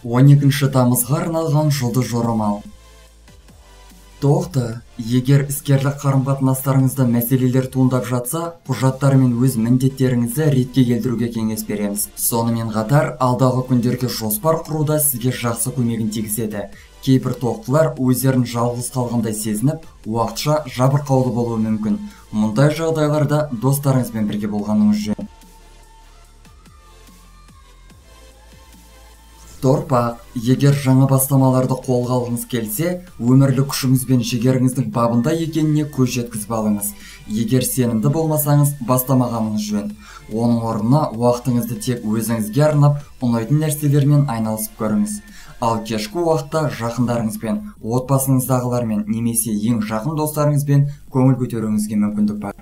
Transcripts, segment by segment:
12 тамызға арналған жұлдыз жорамал. Тоқты, егер іскерлік қарым-қатынастарыңызда мәселелер туындап жатса, құжаттар мен өз міндеттеріңізді ретке келтіруге кеңес береміз. Сонымен қатар, алдағы күндерге жоспар құруда сізге жақсы көмегін тигізеді. Кейбір тоқтылар өздерін жалғыз қалғандай сезініп, уақытша жабырқаулы болуы мүмкін. Мұндай жағдайларда достарыңызбен бірге болғаныңыз жөн. Торпақ, егер жаңа бастамаларды қолға алғыңыз келсе, өмірлік күшіңіз бен жігеріңіздің бабында екеніне көз жеткізіп алыңыз. Егер сенімді болмасаңыз, бастамағаныңыз жөн. Оның орнына уақытыңызды тек өзіңізге арнап, ұнайтын нәрселермен айналысып көріңіз. Ал кешкі уақытта жақындарыңызбен, отбасыңыздағылармен немесе ең жақын достарыңызбен көңіл көтеруіңізге мүмкіндік бар.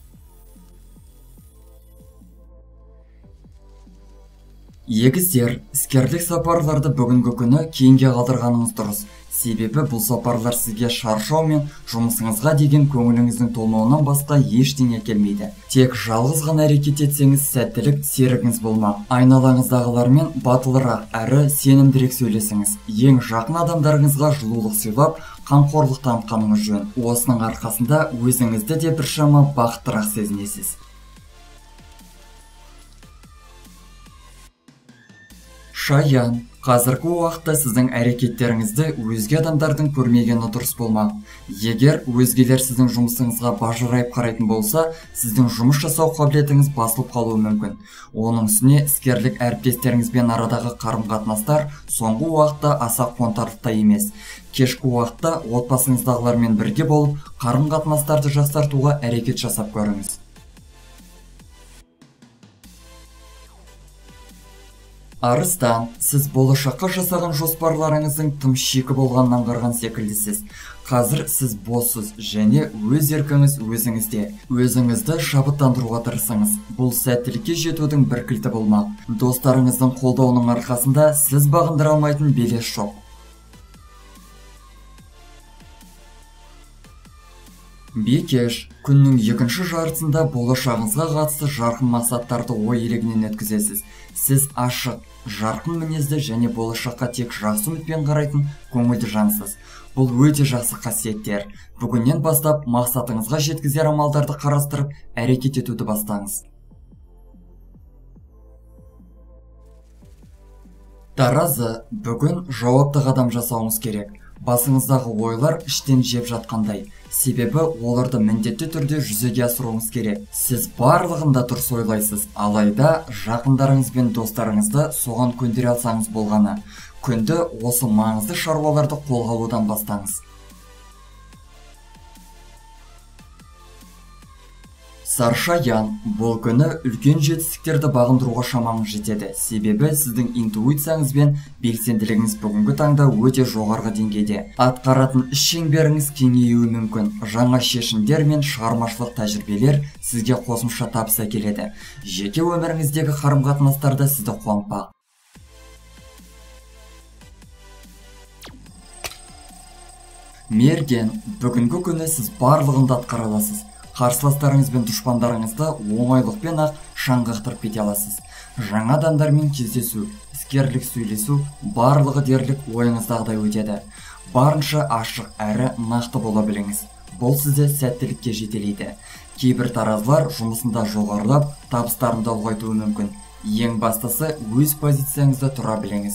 Егіздер, іскерлік сапарларды бүгінгі күні кейінге қалдырғаныңыз дұрыс. Себебі бұл сапарлар сізге шаршау мен жұмысыңызға деген көңіліңіздің толмауынан басқа ештеңе келмейді. Тек жалғыз ғана әрекет етсеңіз, сәттілік серігіңіз болмақ. Айналаңыздағылармен батылырақ әрі сенімдірек сөйлесіңіз. Ең жақын адамдарыңызға жылулық сыйлап, қамқорлық танытқаныңыз жөн. Осының арқасында өзіңізді де біршама бақыттырақ сезінесіз. Шаян, қазіргі уақытта сіздің әрекеттеріңізді өзге адамдардың көрмегені дұрыс болмақ. Егер өзгелер сіздің жұмысыңызға бажырайып қарайтын болса, сіздің жұмыс жасау қабілетіңіз басылып қалуы мүмкін. Оның үстіне іскерлік әріптестеріңізбен арадағы қарым-қатынастар соңғы уақытта аса қуантарлықтай емес. Кешкі уақытта отбасыңыздағылармен бірге болып, қарым-қатынастарды жақсартуға әрекет жасап көріңіз. Арыстан, сіз болашаққа жасаған жоспарларыңыздың тым шикі болғанын аңғарған секілдісіз. Қазір сіз боссыз және өз еркіңіз өзіңізде. Өзіңізді шабыттандыруға тырысыңыз. Бұл сәттілікке жетудің бір кілті болмақ. Достарыңыздың қолдауының арқасында сіз бағындыра алмайтын белес жоқ. Бикеш, күннің екінші жартысында болашағыңызға қатысты жарқын мақсаттарды ой елегінен өткізесіз. Сіз ашық, жарқын мінезді және болашаққа тек жақсы үмітпен қарайтын көңілді жансыз. Бұл өте жақсы қасиеттер. Бүгіннен бастап мақсатыңызға жеткізер амалдарды қарастырып, әрекет етуді бастаңыз. Таразы, бүгін жауапты қадам жасауыңыз керек. Басыңыздағы ойлар іштен жеп жатқандай. Себебі оларды міндетті түрде жүзеге асыруыңыз керек. Сіз барлығында дұрыс ойлайсыз, алайда жақындарыңыз бен достарыңызды соған көндіре алсаңыз болғаны. Күнді осы маңызды шаруаларды қолға алудан бастаңыз. Саршаян, бұл күні үлкен жетістіктерді бағындыруға шамаңыз жетеді. Себебі сіздің интуицияңыз бен белсенділігіңіз бүгінгі таңда өте жоғарғы деңгейде. Атқаратын іс шеңберіңіз кеңеюі мүмкін. Жаңа шешімдер мен шығармашылық тәжірибелер сізге қосымша табыс әкеледі. Жеке өміріңіздегі қарым-қатынастарда сізді қуантпақ. Мерген, бүгінгі күні сіз барлығында атқара аласыз. Қарсыластарыңыз бен дұшпандарыңызды оңайлықпен ақ шаңғақтырып кете аласыз. Жаңа адамдармен кездесу, іскерлік сөйлесу, барлығы дерлік ойыңыздағыдай өтеді. Барынша ашық әрі нақты бола біліңіз. Бұл сізді сәттілікке жетелейді. Кейбір таразылар жұмысында жоғарылап, табыстарында ұлғайтуы мүмкін. Ең бастысы өз позицияңызда тұра біліңіз.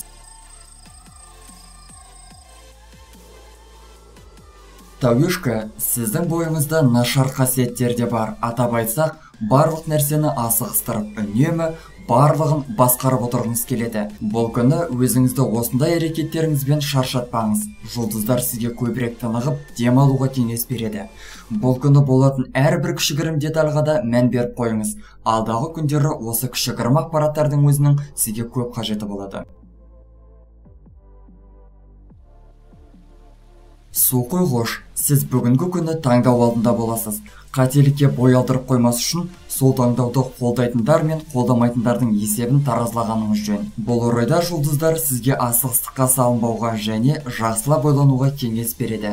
Тауышка, сіздің бойыңызда нашар қасиеттер де бар. Атап айтсақ, барлық нәрсені асығыстырып, үнемі барлығын басқарып отырғыңыз келеді. Бұл күні өзіңізді осындай әрекеттеріңізбен шаршатпаңыз. Жұлдыздар сізге көбірек тынығып, демалуға кеңес береді. Бұл күні болатын әрбір кішігірім детальға да мән беріп қойыңыз. Алдағы күндері осы кішігірім ақпараттардың өзінің сізге көп қажеті болады. Су қойғыш, сіз бүгінгі күні таңдау алдында боласыз. Қателікке бой алдырып қоймас үшін, сол таңдауды қолдайтындар мен қолдамайтындардың есебін таразылағаныңыз жөн. Бұл орайда жұлдыздар сізге асығыстыққа салынбауға және жақсылап ойлануға кеңес береді.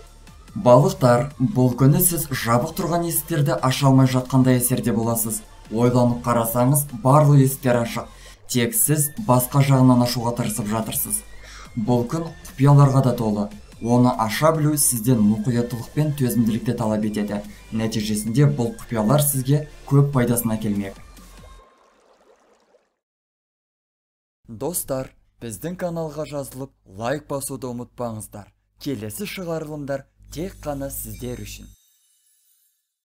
Балықтар, бұл күні сіз жабық тұрған есіктерді аша алмай жатқандай әсерде боласыз. Ойланып қарасаңыз, барлық есіктер ашық. Тек сіз басқа жағынан ашуға тырысып жатырсыз. Бұл күн құпияларға да толы. Оны аша білу сізден мұқияттылық пен төзімділікті талап етеді. Нәтижесінде бұл құпиялар сізге көп пайдасын әкелмек. Достар, біздің каналға жазылып, лайк басуды ұмытпаңыздар. Келесі шығарылымдар тек қана сіздер үшін.